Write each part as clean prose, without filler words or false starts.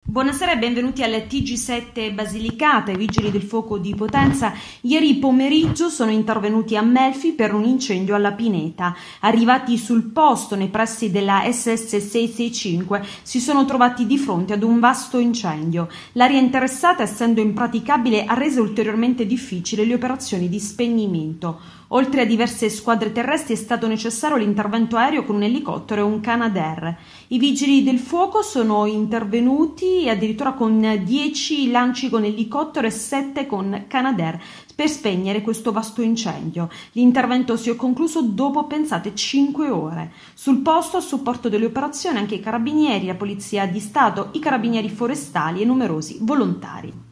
Buonasera e benvenuti al TG7 Basilicata. I vigili del fuoco di Potenza ieri pomeriggio sono intervenuti a Melfi per un incendio alla pineta. Arrivati sul posto nei pressi della SS665 si sono trovati di fronte ad un vasto incendio. L'area interessata, essendo impraticabile, ha reso ulteriormente difficili le operazioni di spegnimento. Oltre a diverse squadre terrestri è stato necessario l'intervento aereo con un elicottero e un Canadair. I vigili del fuoco sono intervenuti addirittura con 10 lanci con elicottero e 7 con Canadair per spegnere questo vasto incendio. L'intervento si è concluso dopo, pensate, 5 ore. Sul posto, a supporto delle operazioni, anche i carabinieri, la polizia di Stato, i carabinieri forestali e numerosi volontari.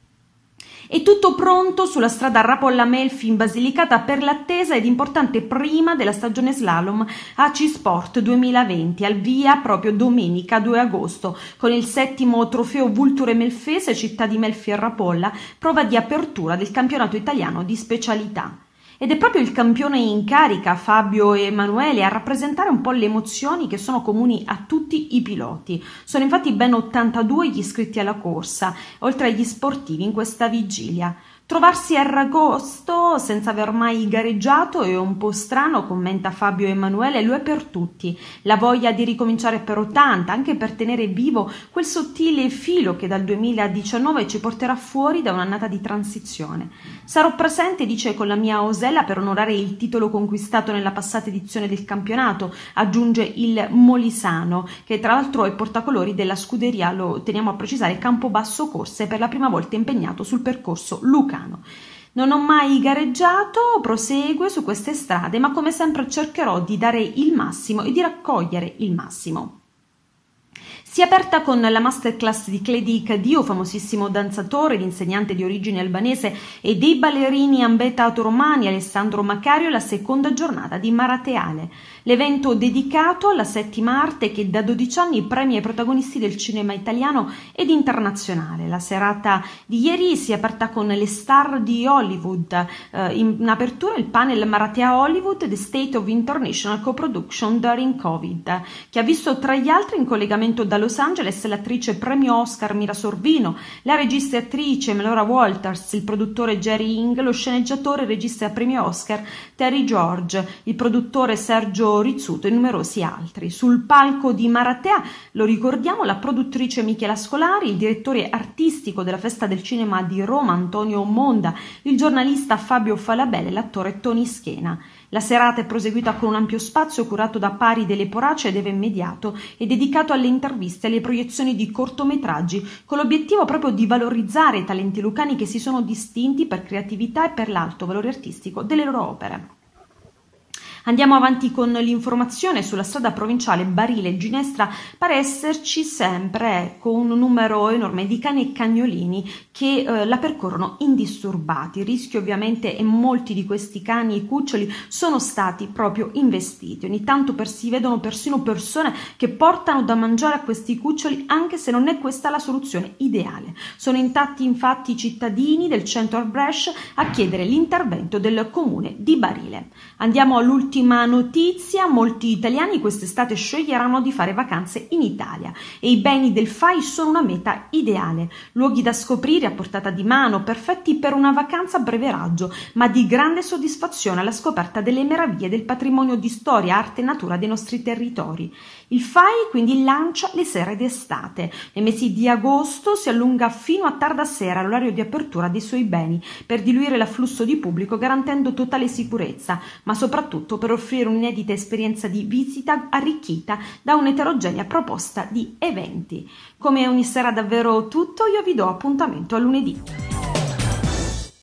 È tutto pronto sulla strada Rapolla-Melfi in Basilicata per l'attesa ed importante prima della stagione slalom ACI Sport 2020, al via proprio domenica 2 agosto, con il 7° trofeo Vulture Melfese Città di Melfi e Rapolla, prova di apertura del campionato italiano di specialità. Ed è proprio il campione in carica, Fabio Emanuele, a rappresentare un po' le emozioni che sono comuni a tutti i piloti. Sono infatti ben 82 gli iscritti alla corsa, oltre agli sportivi in questa vigilia. Trovarsi a Ragosto senza aver mai gareggiato è un po' strano, commenta Fabio Emanuele, lo è per tutti. La voglia di ricominciare però tanta, anche per tenere vivo quel sottile filo che dal 2019 ci porterà fuori da un'annata di transizione. Sarò presente, dice, con la mia Osella per onorare il titolo conquistato nella passata edizione del campionato, aggiunge il Molisano, che tra l'altro è portacolori della scuderia, lo teniamo a precisare, Campobasso Corse, per la prima volta impegnato sul percorso lucano. Non ho mai gareggiato, prosegue su queste strade, ma come sempre cercherò di dare il massimo e di raccogliere il massimo. Si è aperta con la masterclass di Clay Cadio, famosissimo danzatore ed insegnante di origine albanese, e dei ballerini Ambeta Toromani, Alessandro Macario, la seconda giornata di Marateale. L'evento dedicato alla 7ª arte che da 12 anni premia i protagonisti del cinema italiano ed internazionale. La serata di ieri si è aperta con le star di Hollywood. In apertura il panel Maratea Hollywood The State of International Co-Production During Covid, che ha visto tra gli altri in collegamento da Los Angeles l'attrice premio Oscar Mira Sorvino, la regista e attrice Melora Walters, il produttore Jerry Ing, lo sceneggiatore e regista premio Oscar Terry George, il produttore Sergio Rizzuto e numerosi altri. Sul palco di Maratea, lo ricordiamo, la produttrice Michela Scolari, il direttore artistico della Festa del Cinema di Roma Antonio Monda, il giornalista Fabio Falabella e l'attore Tony Schena. La serata è proseguita con un ampio spazio curato da Pari delle Porace ed immediato e dedicato alle interviste e alle proiezioni di cortometraggi, con l'obiettivo proprio di valorizzare i talenti lucani che si sono distinti per creatività e per l'alto valore artistico delle loro opere. Andiamo avanti con l'informazione. Sulla strada provinciale Barile-Ginestra pare esserci sempre un numero enorme di cani e cagnolini che la percorrono indisturbati. Il rischio ovviamente è molti di questi cani e cuccioli sono stati proprio investiti. Ogni tanto si vedono persino persone che portano da mangiare a questi cuccioli, anche se non è questa la soluzione ideale. Sono intatti infatti i cittadini del centro Brescia a chiedere l'intervento del comune di Barile. Andiamo all'ultima notizia: molti italiani quest'estate sceglieranno di fare vacanze in Italia e i beni del FAI sono una meta ideale. Luoghi da scoprire a portata di mano, perfetti per una vacanza a breve raggio, ma di grande soddisfazione alla scoperta delle meraviglie del patrimonio di storia, arte e natura dei nostri territori. Il FAI quindi lancia le sere d'estate. Nei mesi di agosto si allunga fino a tarda sera l'orario di apertura dei suoi beni per diluire l'afflusso di pubblico, garantendo totale sicurezza, ma soprattutto per offrire un'inedita esperienza di visita arricchita da un'eterogenea proposta di eventi. Come ogni sera davvero tutto, io vi do appuntamento a lunedì.